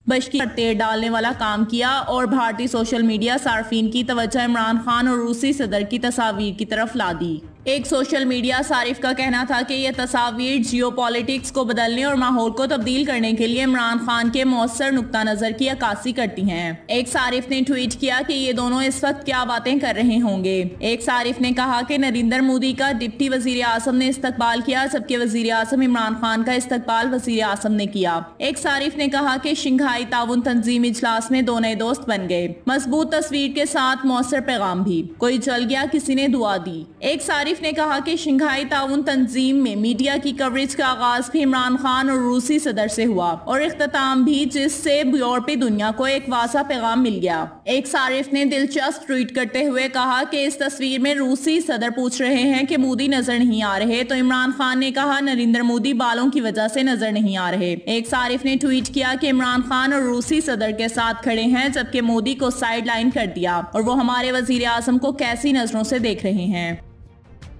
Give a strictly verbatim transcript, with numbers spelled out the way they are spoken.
बशकी तेल डालने वाला काम किया और भारतीय सोशल मीडिया सार्फिन की तवज्जो इमरान खान और रूसी सदर की तस्वीर की तरफ ला दी। एक सोशल मीडिया सारिफ का कहना था कि यह तस्वीर जियोपॉलिटिक्स को बदलने और माहौल को तब्दील करने के लिए इमरान खान के मौसर नुक्ता नजर की अक्कासी करती हैं। एक सारिफ ने ट्वीट किया कि ये दोनों इस वक्त क्या बातें कर रहे होंगे। एक सारिफ ने कहा कि नरेंद्र मोदी का डिप्टी वजीर आजम ने इस्तकबाल किया, जबकि वजीर आजम इमरान खान का इस्तकबाल वजीर आजम ने किया। एक सारिफ ने कहा कि शंघाई ताउन तंजीम इजलास में दो नए दोस्त बन गए। मजबूत तस्वीर के साथ मौसर पैगाम भी, कोई जल गया, किसी ने दुआ दी। एक सारिफ ने कहा कि शंघाई ताउन तंजीम में मीडिया की कवरेज का आगाज भी इमरान खान और रूसी सदर से हुआ और इख्तिताम भी, जिससे यूरोपीय दुनिया को एक वाज़ा पैगाम मिल गया। एक सारिफ ने दिलचस्प ट्वीट करते हुए कहा कि इस तस्वीर में रूसी सदर पूछ रहे हैं कि मोदी नजर नहीं आ रहे, तो इमरान खान ने कहा नरेंद्र मोदी बालों की वजह से नजर नहीं आ रहे। एक सारिफ ने ट्वीट किया कि इमरान खान और रूसी सदर के साथ खड़े हैं, जबकि मोदी को साइड लाइन कर दिया और वो हमारे वजीर आजम को कैसी नजरों से देख रहे हैं।